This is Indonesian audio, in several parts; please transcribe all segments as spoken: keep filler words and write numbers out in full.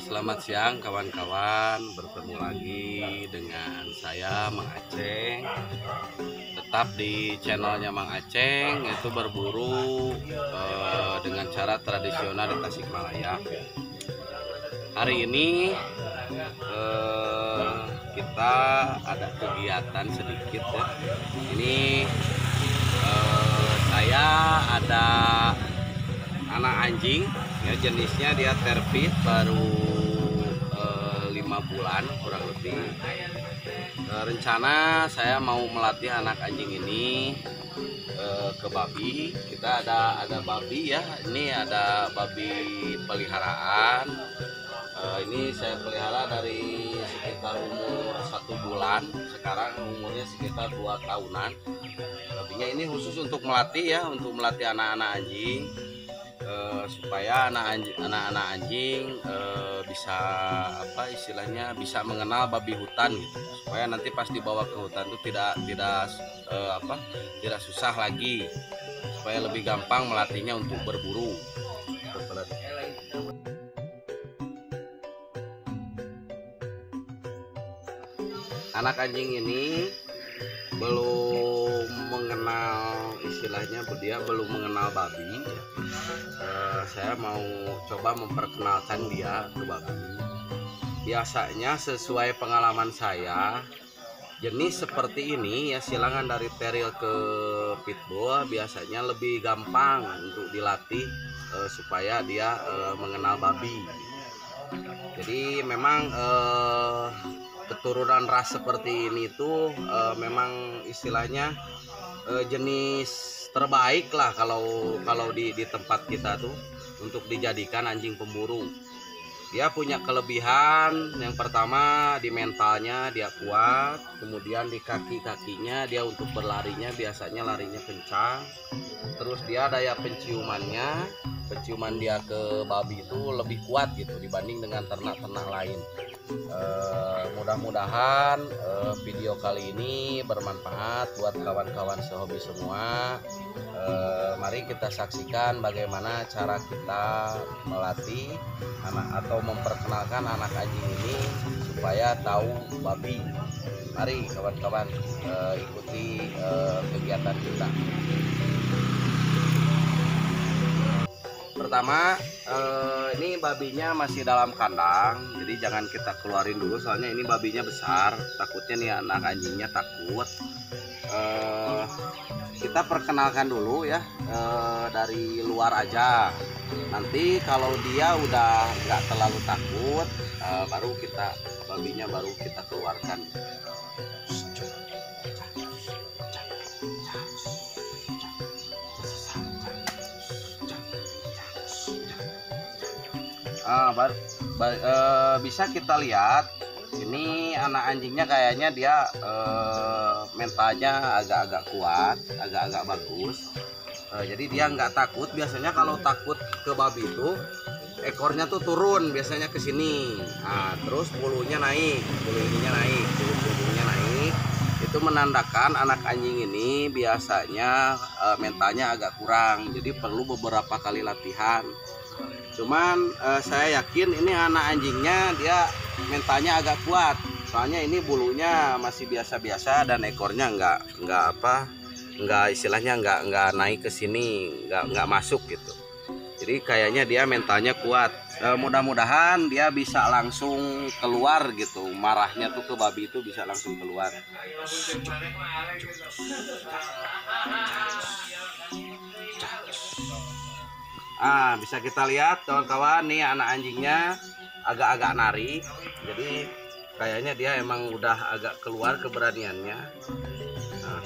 Selamat siang kawan-kawan, bertemu lagi dengan saya Mang Aceng. Tetap di channelnya Mang Aceng, itu berburu eh, dengan cara tradisional di Tasikmalaya. Hari ini eh, kita ada kegiatan sedikit ya. Ini eh, saya ada anak anjing ya, jenisnya dia terpit, baru eh, lima bulan kurang lebih. Eh, rencana saya mau melatih anak anjing ini eh, ke babi. Kita ada ada babi ya, ini ada babi peliharaan. Eh, ini saya pelihara dari sekitar umur satu bulan, sekarang umurnya sekitar dua tahunan. Babinya ini khusus untuk melatih ya, untuk melatih anak-anak anjing. Uh, supaya anak anjing, anak-anak anjing uh, bisa apa istilahnya bisa mengenal babi hutan gitu, supaya nanti pas dibawa ke hutan itu tidak tidak uh, apa tidak susah lagi, supaya lebih gampang melatihnya untuk berburu. Anak anjing ini belum mengenal istilahnya, dia belum mengenal babi. Uh, saya mau coba memperkenalkan dia ke babi. Biasanya sesuai pengalaman saya, jenis seperti ini ya, silangan dari terrier ke pitbull biasanya lebih gampang untuk dilatih uh, supaya dia uh, mengenal babi. Jadi memang uh, keturunan ras seperti ini tuh uh, memang istilahnya uh, jenis terbaik lah kalau kalau di, di tempat kita tuh untuk dijadikan anjing pemburu. Dia punya kelebihan, yang pertama di mentalnya dia kuat, kemudian di kaki-kakinya dia untuk berlarinya biasanya larinya kencang, terus dia daya penciumannya, penciuman dia ke babi itu lebih kuat gitu dibanding dengan ternak-ternak lain. Uh, mudah-mudahan uh, video kali ini bermanfaat buat kawan-kawan sehobi semua. Uh, mari kita saksikan bagaimana cara kita melatih anak atau memperkenalkan anak anjing ini supaya tahu babi. Mari kawan-kawan uh, ikuti uh, kegiatan kita. Pertama, eh, ini babinya masih dalam kandang, jadi jangan kita keluarin dulu, soalnya ini babinya besar, takutnya nih anak anjingnya takut. Eh, kita perkenalkan dulu ya, eh, dari luar aja. Nanti kalau dia udah nggak terlalu takut, eh, baru kita babinya baru kita keluarkan. Ah, bar, bar, e, bisa kita lihat ini anak anjingnya kayaknya dia e, mentalnya agak-agak kuat, agak-agak bagus. E, jadi dia nggak takut. Biasanya kalau takut ke babi itu ekornya tuh turun biasanya ke sini. Nah, terus bulunya naik, bulu ininya naik, bulu bulunya naik. Itu menandakan anak anjing ini biasanya e, mentalnya agak kurang. Jadi perlu beberapa kali latihan. Cuman eh, saya yakin ini anak anjingnya dia mentalnya agak kuat, soalnya ini bulunya masih biasa-biasa dan ekornya nggak nggak apa nggak istilahnya nggak nggak naik ke sini, nggak nggak masuk gitu. Jadi kayaknya dia mentalnya kuat. Eh, mudah-mudahan dia bisa langsung keluar gitu, marahnya tuh ke babi itu bisa langsung keluar. Ah, bisa kita lihat kawan-kawan nih anak anjingnya agak-agak nari. Jadi kayaknya dia emang udah agak keluar keberaniannya. Nah,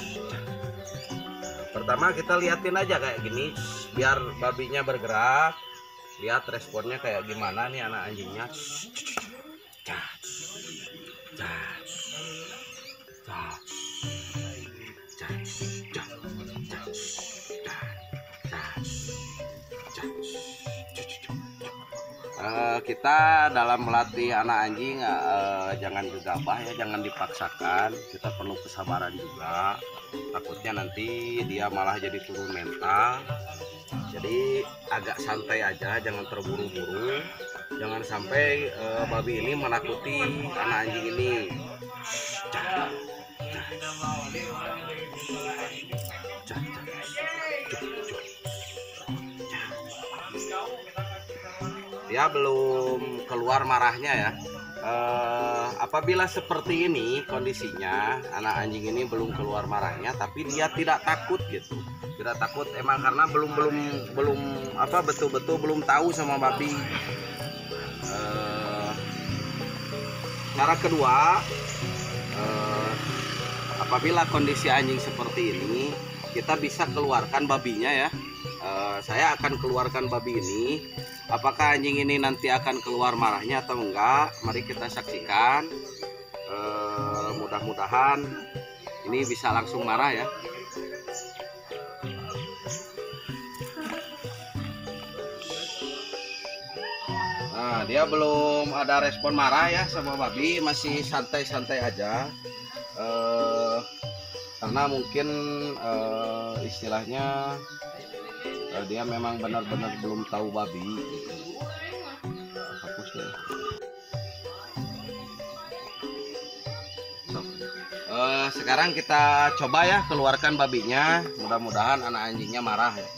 pertama kita liatin aja kayak gini biar babinya bergerak. Lihat responnya kayak gimana nih anak anjingnya. Uh, kita dalam melatih anak anjing uh, jangan gegabah ya, jangan dipaksakan. Kita perlu kesabaran juga, takutnya nanti dia malah jadi turun mental. Jadi agak santai aja, jangan terburu-buru. Jangan sampai uh, babi ini menakuti anak anjing ini. Dia belum keluar marahnya ya. Uh, apabila seperti ini kondisinya, anak anjing ini belum keluar marahnya, tapi dia tidak takut gitu, tidak takut emang karena belum belum belum apa betul-betul belum tahu sama babi. Uh, cara kedua, uh, apabila kondisi anjing seperti ini, kita bisa keluarkan babinya ya. Uh, saya akan keluarkan babi ini. Apakah anjing ini nanti akan keluar marahnya atau enggak? Mari kita saksikan. E, mudah-mudahan ini bisa langsung marah ya. Nah, dia belum ada respon marah ya sama babi, masih santai-santai aja. E, karena mungkin e, istilahnya Uh, dia memang benar-benar belum tahu babi. Hapus ya. So, uh, sekarang kita coba ya keluarkan babinya. Mudah-mudahan anak anjingnya marah ya.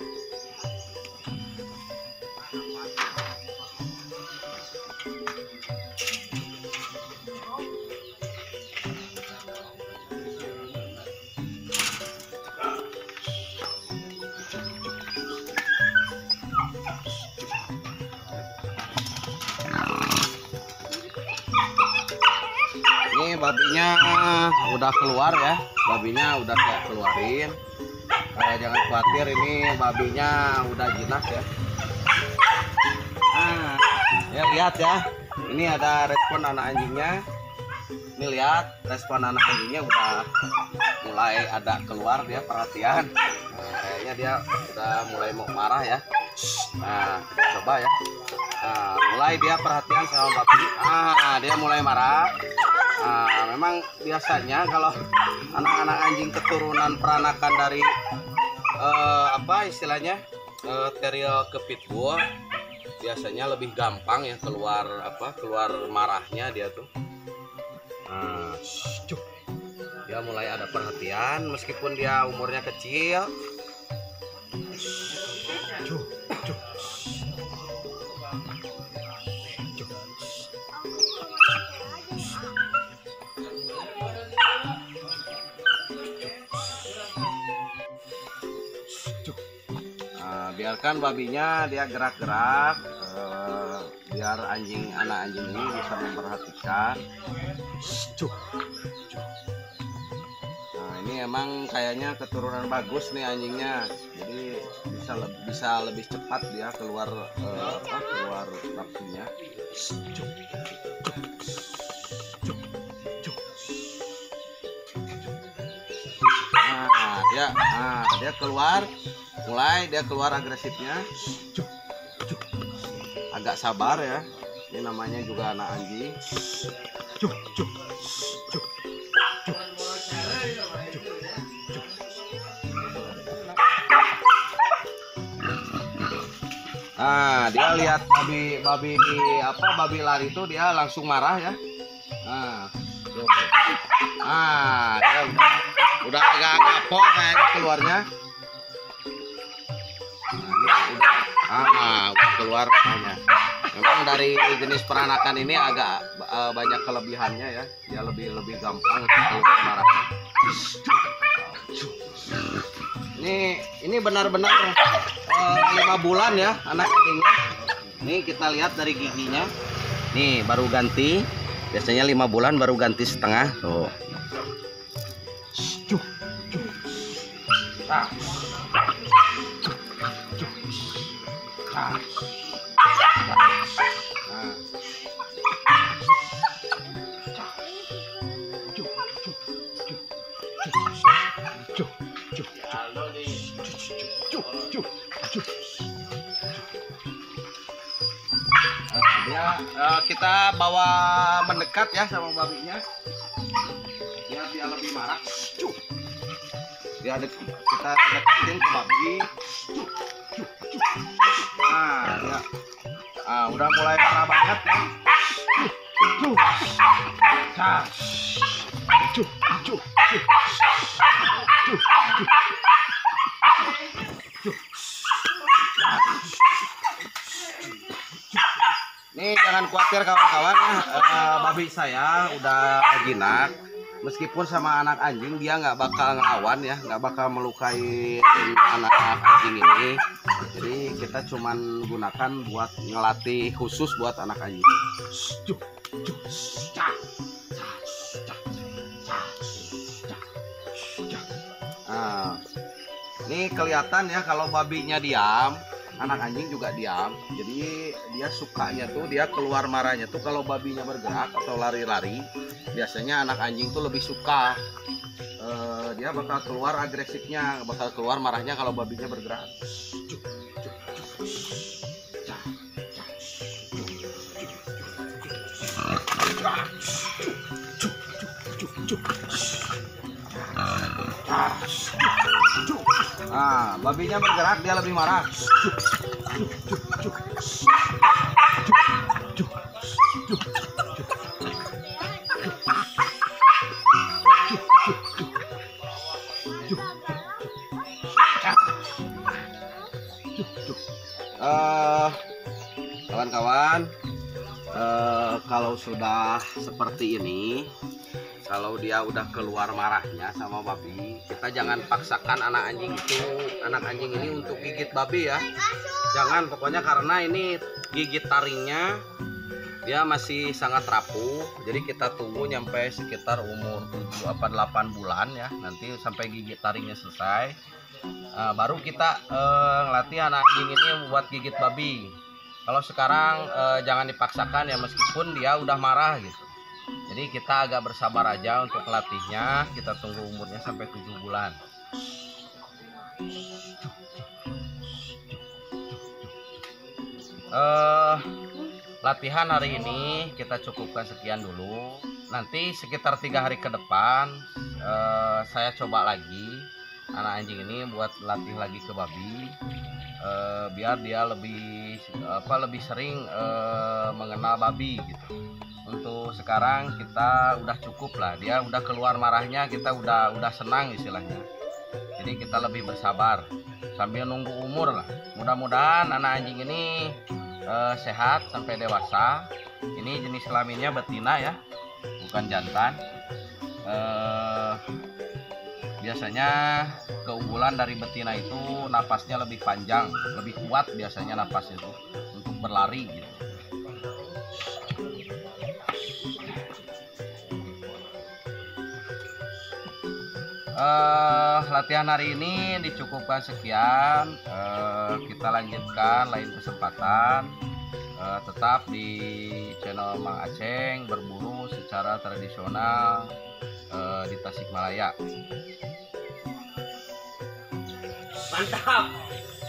Ini babinya udah keluar ya, babinya udah saya keluarin. Eh, jangan khawatir, ini babinya udah jinak ya. Nah, ya lihat ya, ini ada respon anak anjingnya. Ini lihat respon anak anjingnya udah mulai ada keluar, dia perhatian. Nah, kayaknya dia udah mulai mau marah ya. Nah, kita coba ya. Nah, mulai dia perhatian sama babi. Ah, dia mulai marah. Nah, memang biasanya kalau anak-anak anjing keturunan peranakan dari eh, apa istilahnya eh, terrier ke pitbull, biasanya lebih gampang ya keluar apa keluar marahnya dia tuh. Nah, dia mulai ada perhatian meskipun dia umurnya kecil. Nah, biarkan babinya dia gerak-gerak, eh, biar anjing anak anjing ini bisa memperhatikan. Nah, ini emang kayaknya keturunan bagus nih anjingnya, jadi bisa lebih bisa lebih cepat dia keluar eh, apa keluar nafsunya. Nah, dia nah, dia keluar. Mulai dia keluar agresifnya. Agak sabar ya. Ini namanya juga anak anjing. Nah, dia lihat babi babi apa babi lari itu dia langsung marah ya. Nah, ah, dia udah agak kapok kayaknya keluarnya. Ah, udah keluar makanya. Memang dari jenis peranakan ini agak uh, banyak kelebihannya ya. Dia lebih lebih gampang keluar marahnya. Ini ini benar-benar uh, lima bulan ya anak anjingnya. Nih kita lihat dari giginya. Nih baru ganti. Biasanya lima bulan baru ganti setengah. Tuh. Nah. Nah. Dia uh, kita bawa mendekat ya sama babinya biar dia lebih marah. Dia dek, kita deketin ke babi. Nah, ya. Ah, udah mulai parah banget ya. Cuh, cuh, cuh, cuh, cuh. Nih jangan khawatir kawan-kawan ya, eh, babi saya udah jinak. Meskipun sama anak anjing dia nggak bakal ngelawan ya, nggak bakal melukai anak anjing ini. Jadi kita cuman gunakan buat ngelatih khusus buat anak anjing. Nah, ini kelihatan ya kalau babinya diam, anak anjing juga diam. Jadi dia sukanya tuh dia keluar marahnya tuh kalau babinya bergerak atau lari-lari. Biasanya anak anjing tuh lebih suka, uh, dia bakal keluar agresifnya, bakal keluar marahnya kalau babinya bergerak. Nah, babinya bergerak dia lebih marah. Kawan-kawan, uh, uh, kalau sudah seperti ini, kalau dia udah keluar marahnya sama babi, kita jangan paksakan anak anjing itu, anak anjing ini untuk gigit babi ya. Jangan, pokoknya karena ini gigit taringnya dia masih sangat rapuh. Jadi kita tunggu nyampe sekitar umur tujuh apa delapan bulan ya, nanti sampai gigit taringnya selesai. Nah, baru kita uh, ngelatih anak anjing ini buat gigit babi. Kalau sekarang uh, jangan dipaksakan ya, meskipun dia udah marah gitu. Jadi kita agak bersabar aja untuk melatihnya. Kita tunggu umurnya sampai tujuh bulan. Uh, latihan hari ini kita cukupkan sekian dulu. Nanti sekitar tiga hari ke depan uh, saya coba lagi anak anjing ini buat latih lagi ke babi. Uh, biar dia lebih apa lebih sering uh, mengenal babi gitu. Untuk sekarang kita udah cukup lah, dia udah keluar marahnya, kita udah udah senang istilahnya. Jadi kita lebih bersabar sambil nunggu umur lah. Mudah-mudahan anak anjing ini uh, sehat sampai dewasa. Ini jenis kelaminnya betina ya, bukan jantan. Uh, biasanya keunggulan dari betina itu napasnya lebih panjang, lebih kuat biasanya napasnya itu untuk berlari gitu. Uh, latihan hari ini dicukupkan sekian. Uh, kita lanjutkan lain kesempatan. Uh, tetap di channel Mang Aceng berburu secara tradisional uh, di Tasikmalaya. Mantap.